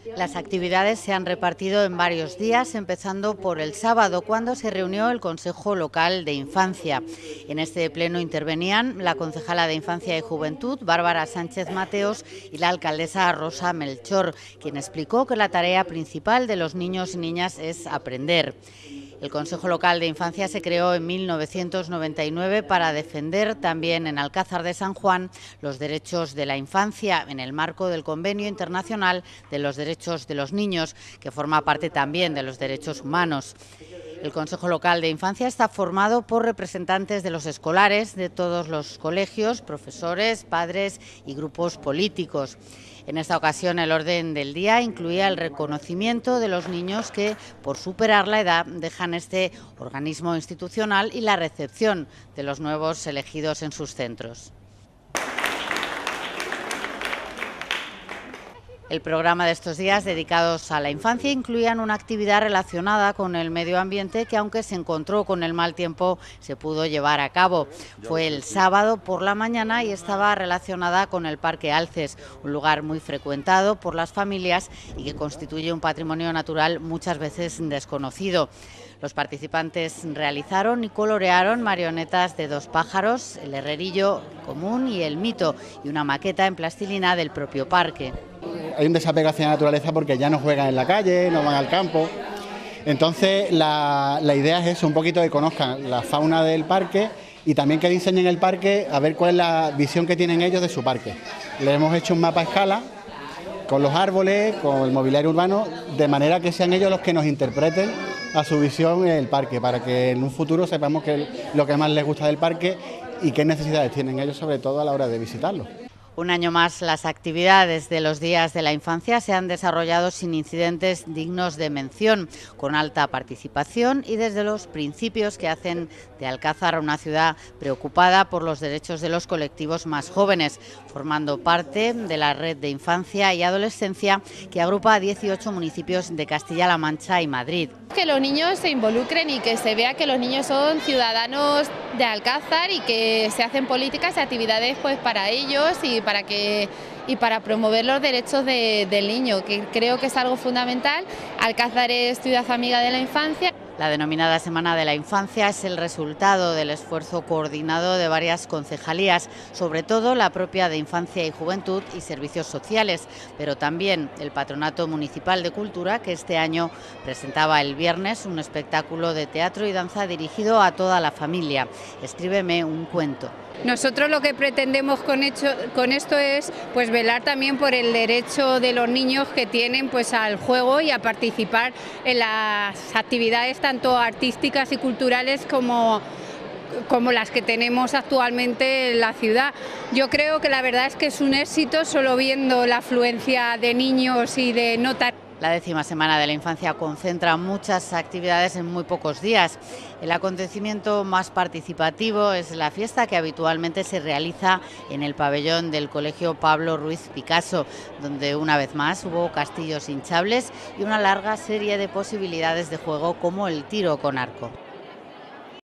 Las actividades se han repartido en varios días, empezando por el sábado, cuando se reunió el Consejo Local de Infancia. En este pleno intervenían la concejala de Infancia y Juventud, Bárbara Sánchez Mateos, y la alcaldesa Rosa Melchor, quien explicó que la tarea principal de los niños y niñas es aprender. El Consejo Local de Infancia se creó en 1999 para defender también en Alcázar de San Juan los derechos de la infancia en el marco del Convenio Internacional de los Derechos de los Niños, que forma parte también de los derechos humanos. El Consejo Local de Infancia está formado por representantes de los escolares, de todos los colegios, profesores, padres y grupos políticos. En esta ocasión el orden del día incluía el reconocimiento de los niños que, por superar la edad, dejan este organismo institucional y la recepción de los nuevos elegidos en sus centros. El programa de estos días dedicados a la infancia incluían una actividad relacionada con el medio ambiente que, aunque se encontró con el mal tiempo, se pudo llevar a cabo. Fue el sábado por la mañana y estaba relacionada con el Parque Alces, un lugar muy frecuentado por las familias y que constituye un patrimonio natural muchas veces desconocido. Los participantes realizaron y colorearon marionetas de dos pájaros, el herrerillo común y el mito, y una maqueta en plastilina del propio parque. Hay un desapego hacia la naturaleza porque ya no juegan en la calle, no van al campo. Entonces la idea es eso, un poquito que conozcan la fauna del parque y también que le enseñen el parque a ver cuál es la visión que tienen ellos de su parque. Le hemos hecho un mapa a escala con los árboles, con el mobiliario urbano, de manera que sean ellos los que nos interpreten a su visión el parque, para que en un futuro sepamos lo que más les gusta del parque y qué necesidades tienen ellos, sobre todo a la hora de visitarlo. Un año más, las actividades de los días de la infancia se han desarrollado sin incidentes dignos de mención, con alta participación y desde los principios que hacen de Alcázar una ciudad preocupada por los derechos de los colectivos más jóvenes, formando parte de la red de infancia y adolescencia que agrupa a 18 municipios de Castilla-La Mancha y Madrid. Que los niños se involucren y que se vea que los niños son ciudadanos de Alcázar y que se hacen políticas y actividades pues para ellos y para promover los derechos del niño, que creo que es algo fundamental. Alcázar es ciudad amiga de la infancia. La denominada Semana de la Infancia es el resultado del esfuerzo coordinado de varias concejalías, sobre todo la propia de Infancia y Juventud y Servicios Sociales, pero también el Patronato Municipal de Cultura, que este año presentaba el viernes un espectáculo de teatro y danza dirigido a toda la familia. Escríbeme un cuento. Nosotros lo que pretendemos con esto es pues velar también por el derecho de los niños que tienen pues al juego y a participar en las actividades tanto artísticas y culturales como las que tenemos actualmente en la ciudad. Yo creo que la verdad es que es un éxito solo viendo la afluencia de niños y de notas. La 10ª Semana de la Infancia concentra muchas actividades en muy pocos días. El acontecimiento más participativo es la fiesta que habitualmente se realiza en el pabellón del Colegio Pablo Ruiz Picasso, donde una vez más hubo castillos hinchables y una larga serie de posibilidades de juego como el tiro con arco.